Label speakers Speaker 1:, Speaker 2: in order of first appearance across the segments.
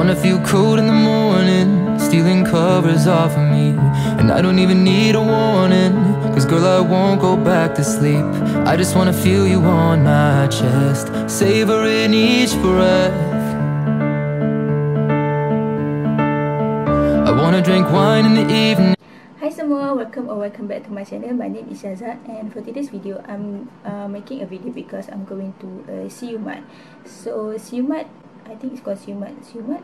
Speaker 1: wanna feel cold in the morning, stealing covers off of me. And I don't even need a warning, cause girl I won't go back to sleep. I just wanna feel you on my chest, savoring each breath. I wanna drink wine in the evening.
Speaker 2: Hi semua, welcome back to my channel. My name is Shazad, and for today's video I'm making a video because I'm going to Siumat. So Siumat, I think it's called Siumat. Siumat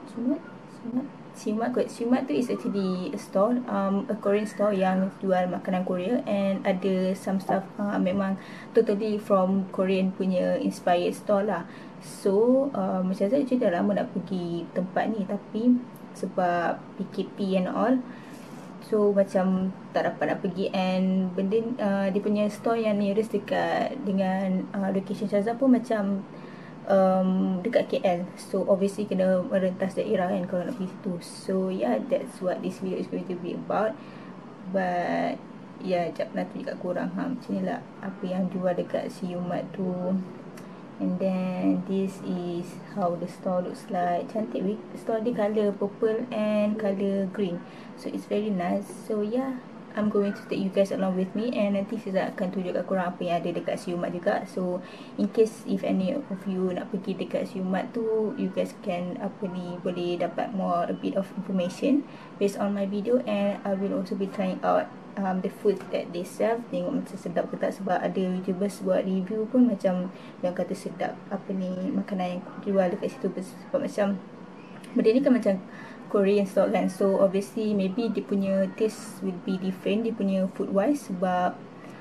Speaker 2: tu is actually a store, a Korean store yang jual makanan Korea, and ada some stuff memang totally from Korean punya inspired store lah. So macam saya dah lama nak pergi tempat ni, tapi sebab PKP and all, so macam tak dapat nak pergi. And benda dia punya store yang nearest dekat dengan location Shazad pun macam dekat KL. So obviously kena merentas daerah kan kalau nak pergi situ. So yeah, that's what this video is going to be about. But yeah, jap nak tunjuk kat korang macam ni lah apa yang jual dekat Siumat tu. And then this is how the store looks like. Cantik weh. Store dia colour purple and colour green, so it's very nice. So yeah, I'm going to take you guys along with me, and nanti saya akan tunjuk kat korang apa yang ada dekat Siumat juga. So in case if any of you nak pergi dekat Siumat tu, you guys can boleh dapat more a bit of information based on my video. And I will also be trying out the food that they sell. Tengok macam sedap ke tak, sebab ada YouTubers buat review pun macam yang kata sedap makanan yang jual dekat situ. Sebab macam benda ni kan macam Korean store kan, so obviously maybe dia punya taste will be different, dia punya food wise, sebab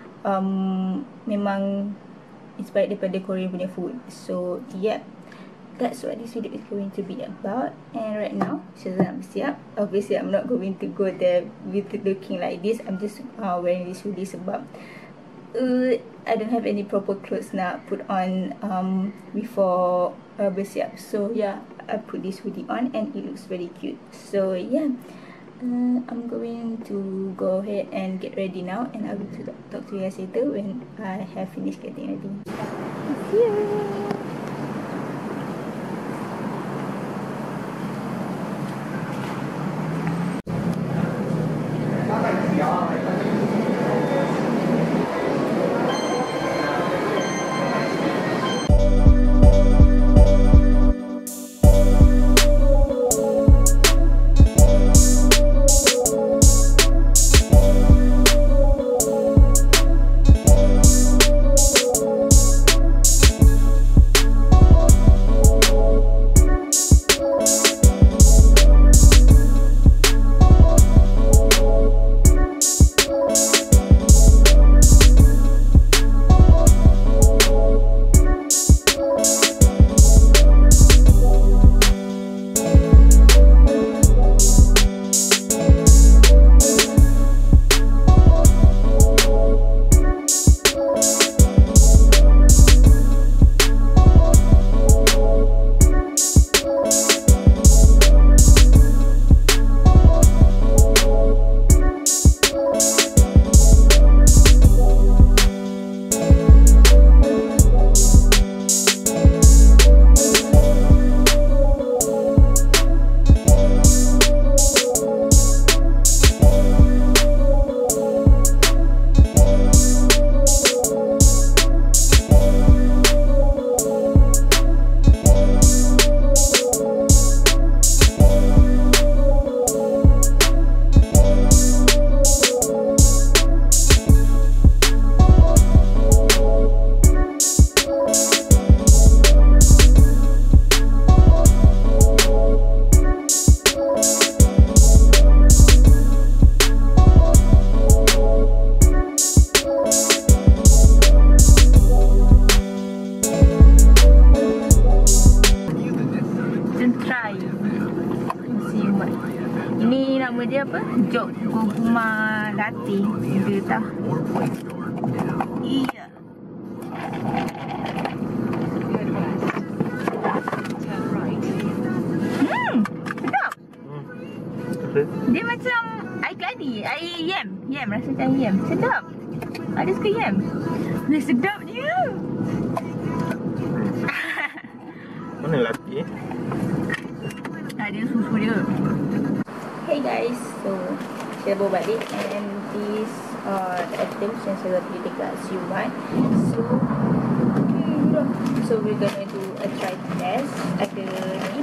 Speaker 2: memang inspired daripada Korean punya food. So yeah, that's what this video is going to be about. And right now Shazad bersiap. Obviously I'm not going to go there with looking like this. I'm just wearing this hoodie sebab I don't have any proper clothes nak put on before bersiap. So yeah, I put this hoodie on and it looks very cute. So yeah, I'm going to go ahead and get ready now, and I will talk to you guys later when I have finished getting ready. See you. Ini nama dia apa? Jok Kurma Latte. Dia tak? Iya. Sedap. Dia macam air keladi, air yam rasa macam yam. Sedap. Ada suka yam. Dia sedap dia.
Speaker 3: Mana latte?
Speaker 2: ada susu dia. Hey guys, so saya bawa balik and this the items yang saya beli dekat Siumat. So we're gonna do a try test. Ada ni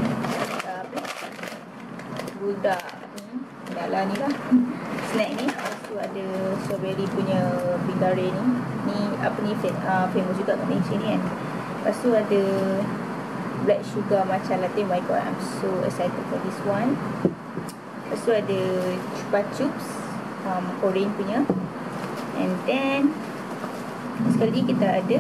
Speaker 2: budak ni dalam ni lah snack ni. Lepas tu ada strawberry punya bigare ni. Ni apa ni famous juga kat Malaysia ni kan. Lepas tu ada black sugar matcha latte. My god, I'm so excited for this one. Lepas tu ada chupa chups orange punya. And then sekali kita ada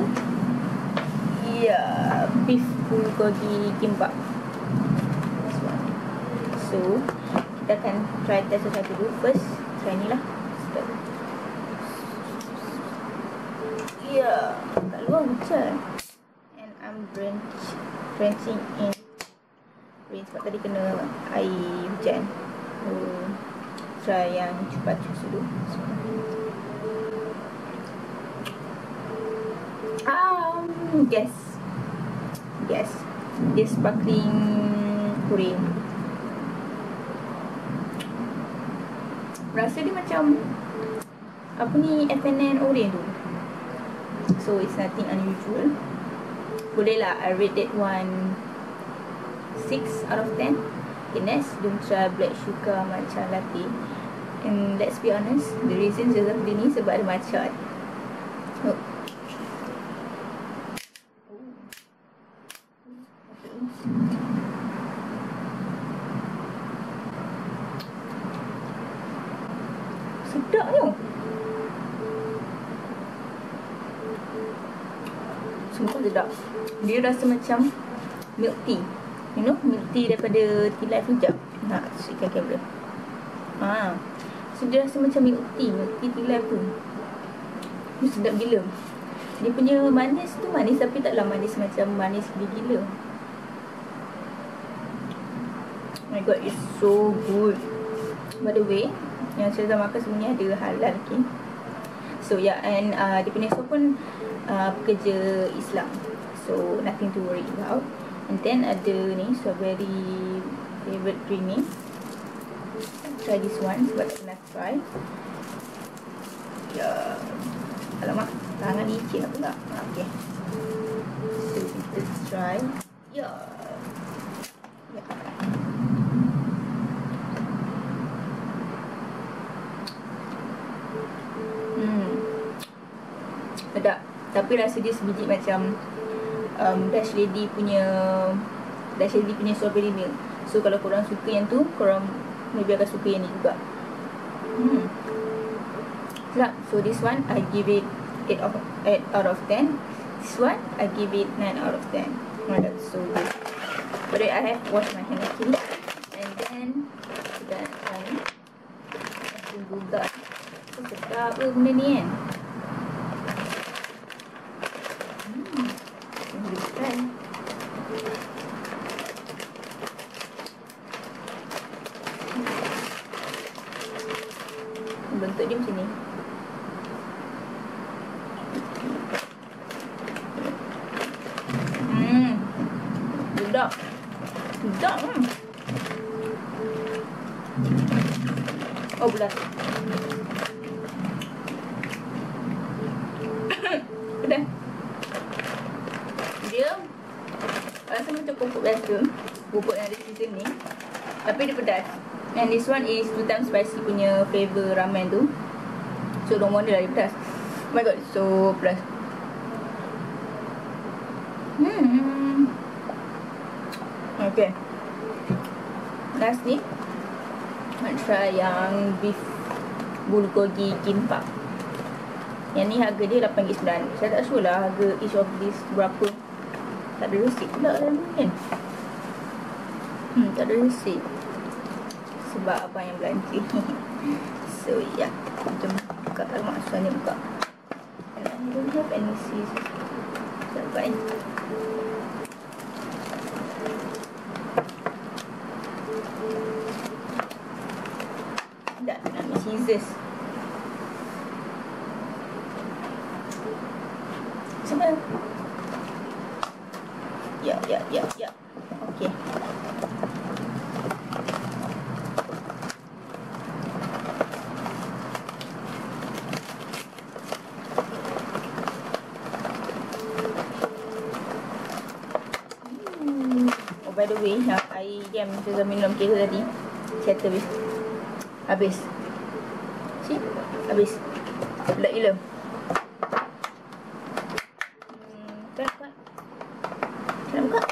Speaker 2: beef bulgogi kimbap. This one. So kita akan try test satu dulu. First try ni lah. Kat luar hujan. And I'm drenching in rain sebab tadi kena air hujan. Try yang chupa chups dulu. Yes, dia sparkling Korean. Rasa dia macam apa ni, F&N orange tu. So it's nothing unusual. Boleh lah, I rate that one 6 out of 10. Okay, next, don't try black sugar matcha latte. And let's be honest, the reason saya beli ni sebab ada matcha. Oh. Sedapnya. Sungguh sedap. Dia rasa macam milk tea. You know, milk tea daripada Tea Life Hijab. Nak sikitkan kamera. So dia rasa macam milk tea Tea Life tu. Dia sedap gila. Dia punya manis tu manis tapi taklah manis macam manis gila-gila. Oh my god, it's so good. By the way, yang saya dah makan sebenarnya ada halal, okay. So yeah, and dia punya shop pun pekerja Islam. So nothing to worry about. And then ada ni strawberry favorite creamy. Try this one sebab tak pernah try. Alamak, tangan licin apa tak? Okay. So kita try. Sedap. Tapi rasa dia sebiji macam Dash Lady punya strawberry milk. So kalau korang suka yang tu, korang maybe akan suka yang ni juga. Sedap. So this one I give it 8 out of 10. This one I give it 9 out of 10. Oh, that's so good. But I have washed my hand actually. And then kita try ni. Juga. So sedap ke benda ni kan? Bentuk dia macam ni. Sedap. Sedap kan? Oh, belas. Pedas. Dia rasa macam pupuk biasa, pupuk yang ada season ni, tapi dia pedas. And this one is 2 times spicy punya flavor ramen tu. So don't wonder lah dia pedas. Oh my god, so pedas. Okay, last ni nak try yang beef bulgogi kimbap. Yang ni harga dia RM8.9. Saya tak sure lah harga each of this berapa. Tak ada receipt pula dalam ni kan. Tak ada receipt sebab abang yang belanja. So yeah, jom buka. Alamak, susah ni buka. And I don't have any scissors. Tak buka ni. Tak nak ambil scissors. Macam mana? Ya. Okay. the way, air jam saya minum kira tadi settle habis. See? Habis. Pelat gila. Nak buka?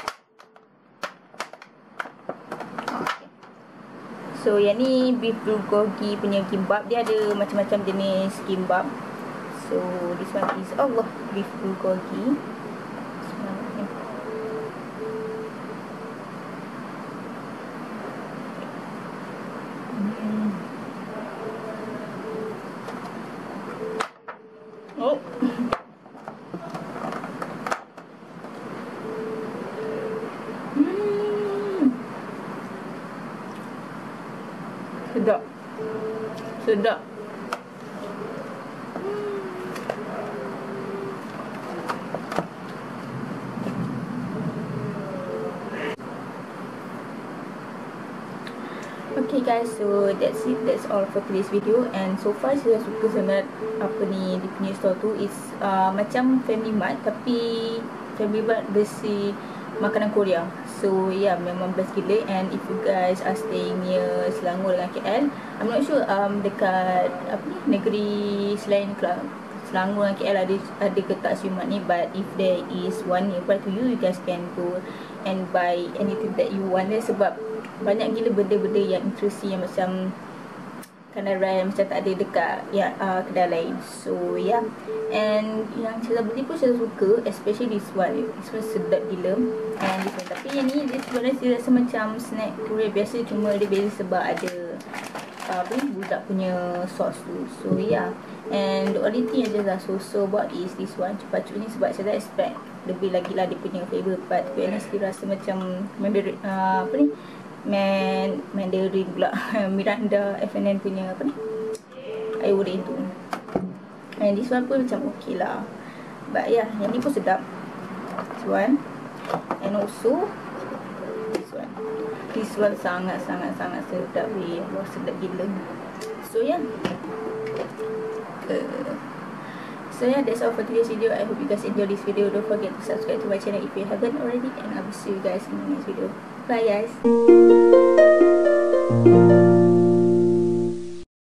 Speaker 2: Okay. So yang ni beef bulgogi punya kimbap. Dia ada macam-macam jenis kimbap. So this one is beef bulgogi. Oh. Sedap. Sedap. Okay guys, so that's it. That's all for today's video. And so far saya suka sangat apa ni dia punya store tu is macam Family Mart tapi Family Mart versi makanan Korea. So yeah, memang best gila. And if you guys are staying near Selangor dengan KL, I'm not sure dekat apa ni negeri selain Selangor dengan KL ada ke tak Siumat ni, but if there is one nearby to you, you guys can go and buy anything that you want there. Sebab banyak gila benda-benda yang interesting yang macam kanaran macam tak ada dekat kedai lain. So yeah, and yang saya beli pun saya suka, especially this one. This one sedap gila. And this one, tapi yang ni dia sebenarnya saya rasa macam snack Korea biasa, cuma dia beza sebab ada apa ni budak punya sauce tu. So yeah, and the only thing yang saya so about is this one cepat ni, sebab saya tak expect lebih lagi lah dia punya flavor. But to be honest, dia rasa macam apa ni Mandarin pula Miranda FNN punya apa ni air urut tu. And this one pun macam okay lah. But yeah, yang ni pun sedap. This one. And also this one sangat-sangat sedap weh. Allah, sedap gila. So yeah, so yeah, that's all for today's video. I hope you guys enjoy this video. Don't forget to subscribe to my channel if you haven't already, and I will see you guys in the next video. Bye guys.